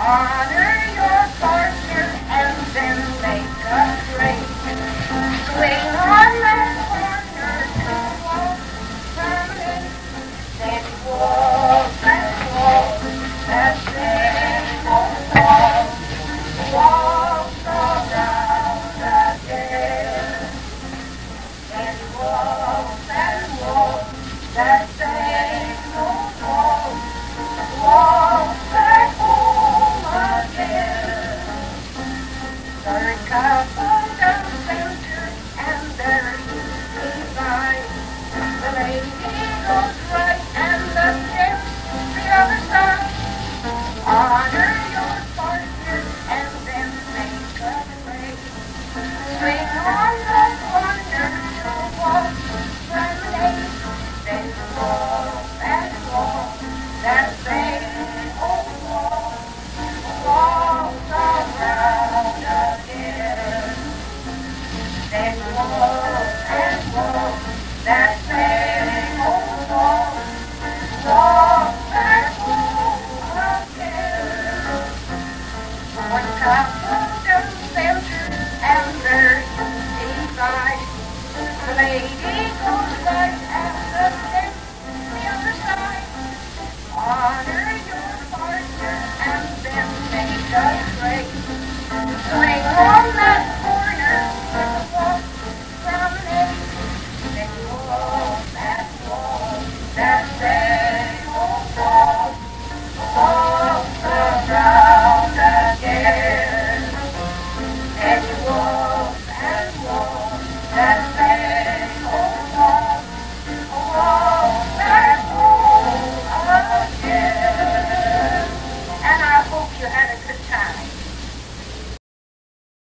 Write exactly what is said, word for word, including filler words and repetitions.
Honor your partner and then make a break. Swing on that corner to walk promenade. Then walk and walk that same old walk. Walk around again. Then walk and walk that same old walk. Walk back home again. Third couple down center and there's the divide. The lady goes right and the gent the other side. Honor your partner and then make a break. Swing on the corner to walk promenade. Then walk and walk that same old walk. Walk around again. Then walk and walk that same old walk. Walk back home again. One couple down center and there's the divide. The lady goes right and the gent the other side. Honor your partner and then make a break. Swing on that corner and walk promenade. Then walk and walk that same old walk. Walk around again. Then walk and walk that same old walk. Walk back home again. And I hope you had a good